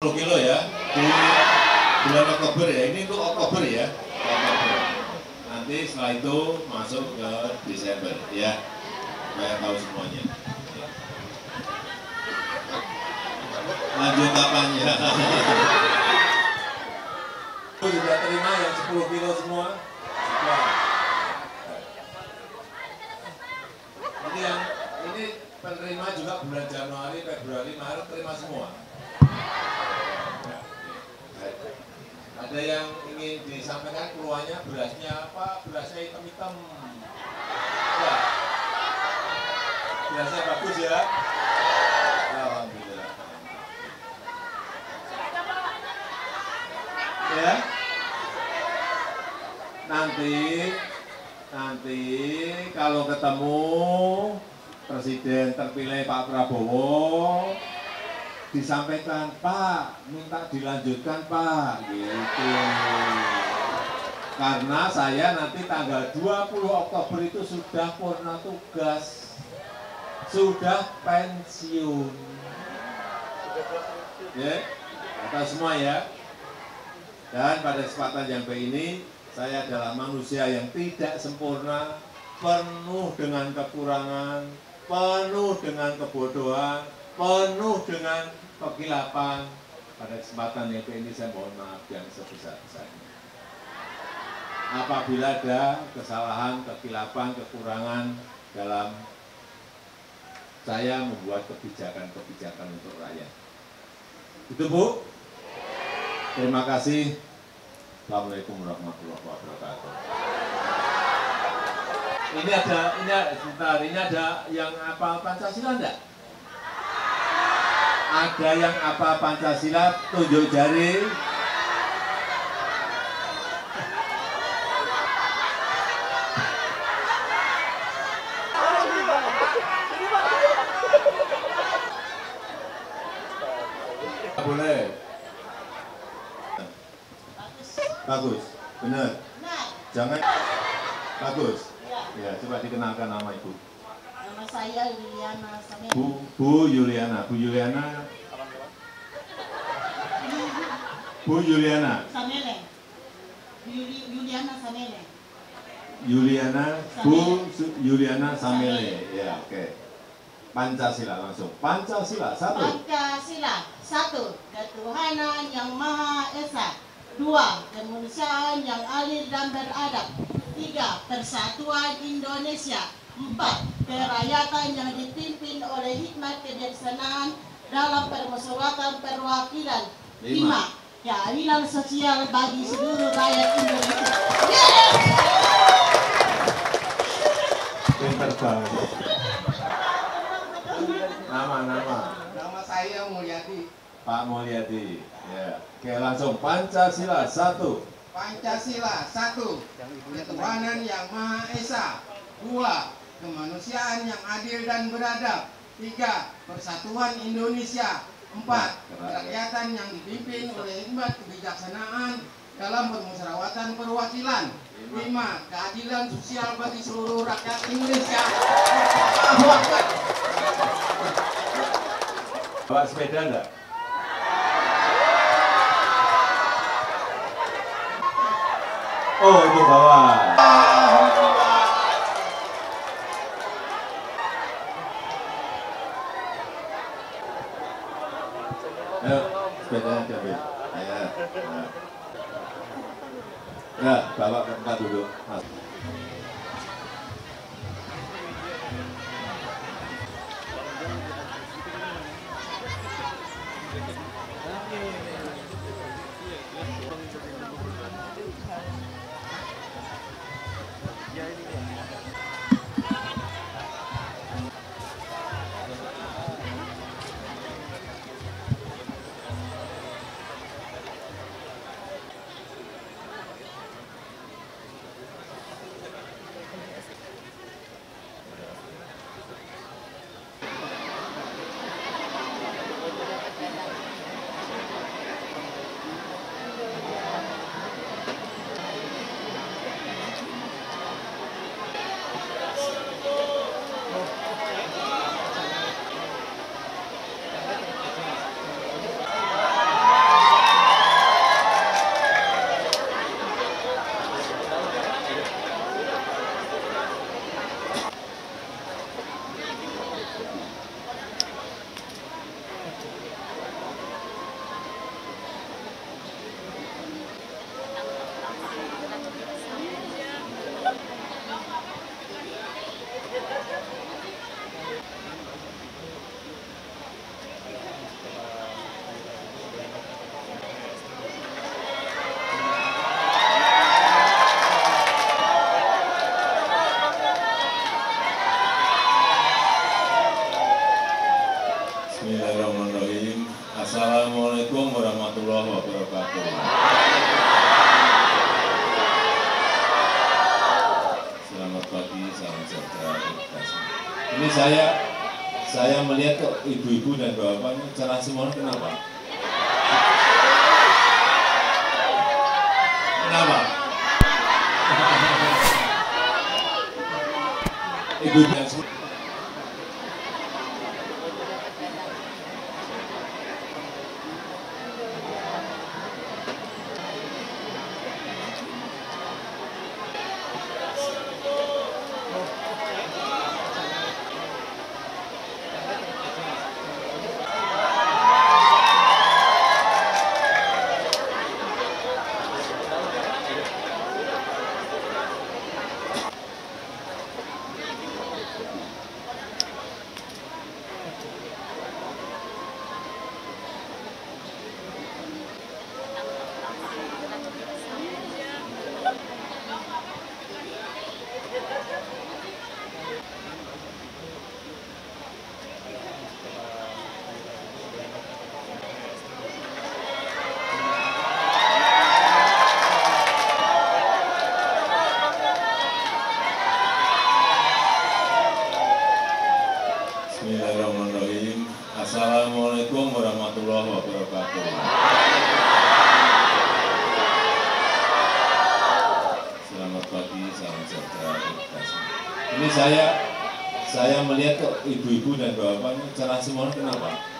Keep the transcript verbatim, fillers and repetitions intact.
kilo ya di bulan Oktober ya, ini untuk Oktober ya, Oktober. Nanti setelah itu masuk ke Desember ya, supaya tahu semuanya. Lanjut kapannya? Sudah terima yang sepuluh kilo semua? Sudah. Ini yang ini penerima juga bulan Januari, Februari, Maret terima semua. Ada yang ingin disampaikan keluarnya berasnya apa? Berasnya hitam-hitam. Ya. Berasnya bagus ya. Alhamdulillah. Ya. Nanti nanti kalau ketemu Presiden terpilih Pak Prabowo, disampaikan, Pak, minta dilanjutkan Pak, gitu. Karena saya nanti tanggal dua puluh Oktober itu sudah purna tugas, sudah pensiun. Ya, kata semua ya. Dan pada kesempatan yang baik ini, saya adalah manusia yang tidak sempurna, penuh dengan kekurangan, penuh dengan kebodohan, penuh dengan kekilapan. Pada kesempatan yang ini saya mohon maaf yang sebesar-besarnya. Apabila ada kesalahan, kekilapan, kekurangan dalam saya membuat kebijakan-kebijakan untuk rakyat. Itu Bu. Terima kasih. Assalamualaikum warahmatullahi wabarakatuh. Ini ada, ini ada, sebentar, ini ada yang apa Pancasila enggak? Ada yang apa Pancasila, tunjuk jari. Boleh. Bagus, benar. Jangan bagus. Ya, coba dikenalkan nama Ibu. Nama saya Yuliana Samele. Bu, Bu Yuliana, Bu Yuliana. Bu Yuliana. Samele. Yuli, Yuliana Samele. Yuliana, Bu Yuliana Samele. Ya, oke. Okay. Pancasila langsung. Pancasila satu. Pancasila satu. Ketuhanan yang Maha Esa. Dua. Kemanusiaan yang adil dan beradab. Tiga. Persatuan Indonesia. Empat. Kerakyatan yang dipimpin oleh hikmat kebijaksanaan dalam permusyawaratan perwakilan. Lima. Keadilan sosial bagi seluruh rakyat Indonesia. Yeah! Pinter banget. Nama-nama. Nama saya Mulyadi. Pak Mulyadi. Ya. Oke, langsung Pancasila satu. Pancasila satu. Ketuhanan yang Maha Esa. Dua. Kemanusiaan yang adil dan beradab. Tiga. Persatuan Indonesia. Empat. Kerakyatan yang dipimpin oleh hikmat kebijaksanaan dalam permusyawaratan perwakilan. Lima. Keadilan sosial bagi seluruh rakyat Indonesia. Bawa sepeda enggak? Oh, itu bawa. Ayo, sepedanya diambil. Ya, ya. Ya, bawa ke tempat duduk. Mas. warahmatullahi wabarakatuh. Selamat pagi, salam sejahtera. Ini saya, saya melihat kok ibu-ibu dan bapak-bapaknya cerah semua, kenapa? Kenapa? Ibu dan semua. Bismillahirrahmanirrahim. Assalamualaikum warahmatullahi wabarakatuh. Selamat pagi, salam sejahtera. Ini saya, saya melihat kok ibu-ibu dan bapak-bapaknya cerah semua, kenapa?